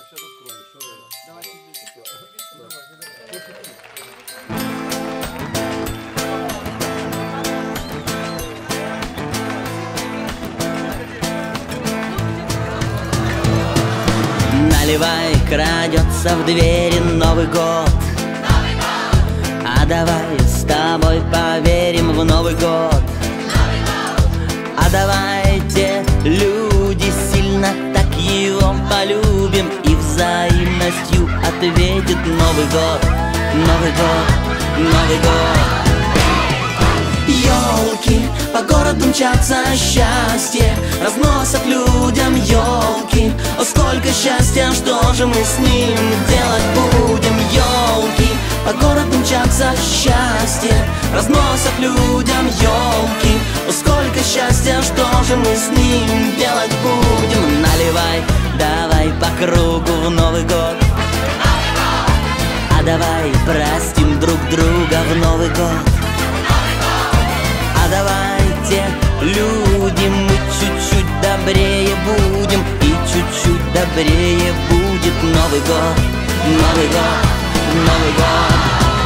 сейчас открою. Давайте. Наливай, крадется в двери Новый год. А давай с тобой поверим в Новый год. А давайте, люди, сильно так его полюбим и взаимностью ответит Новый год, Новый год, Новый год. Ёлки по городу мчатся, счастье разносят людям ёлки. О, сколько счастья, что же мы с ним делать будем? Ёлки по городу мчатся, счастье разносят людям ёлки. О, сколько счастья, что же мы с ним делать будем? Наливай, давай по кругу в Новый год. А давай простим друг друга в Новый год. А давайте, люди, мы чуть-чуть добрее будем, и чуть-чуть добрее будет Новый год, Новый год, Новый год.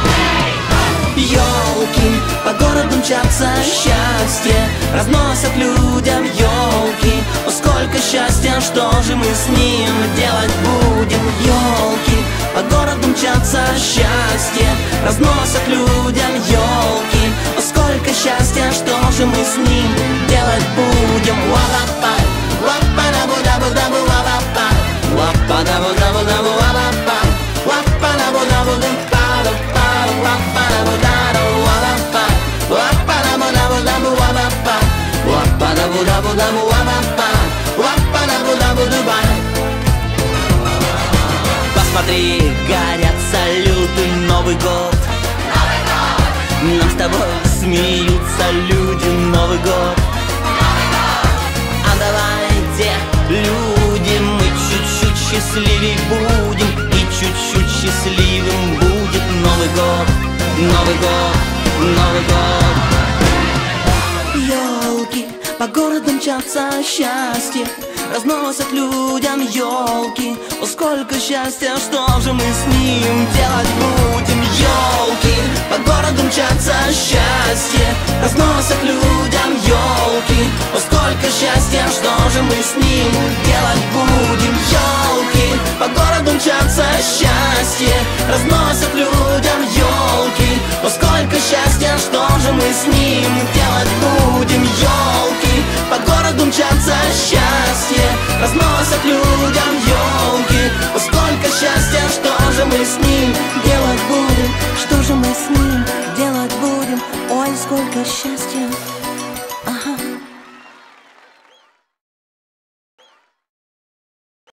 Ёлки по городу мчатся, счастье разносят людям ёлки. О, сколько счастья, что же мы с ним делать будем? Ёлки по городу мчатся, счастье разносят людям ёлки. О, сколько счастья, что же мы с ним делать будем? Ва-ва-пай, ва-па-да-бу-да-бу-да-бу, ва-ва-пай, ва-па-да-бу-да-бу-да-бу, ва-ва-пай, ва-па-да-бу-да-бу-да-бу-да-бу, ва-па-да-бу-да-бу, ва-ва-пай, ва-па-да-бу-да-бу-да-бу, ва-ва-пай, ва-па-да-бу-да-бу-да-бу, ва-ва-пай, ва-па-да-бу-да-бу-да-бай. Посмотри, горят салюты, Новый год. Нам с тобой смеются люди, Новый год. А давайте, люди, мы чуть-чуть счастливей будем, и чуть-чуть счастливым будет Новый год, Новый год, Новый год. Ёлки по городу мчатся, счастье разносят людям ёлки. О, сколько счастья, что же мы с ним делать будем? Ёлки по городу мчатся, счастье разносят людям ёлки. О, сколько счастья, что же мы с ним делать будем? Ёлки по городу мчатся, счастье разносят людям ёлки. О, сколько счастья, что же мы с ним делать будем? Ёлки по городу мчатся, счастье разносят людям ёлки. О, сколько счастья, что же мы с ним делать будем? Что же мы с ним делать будем? Ой, сколько счастья.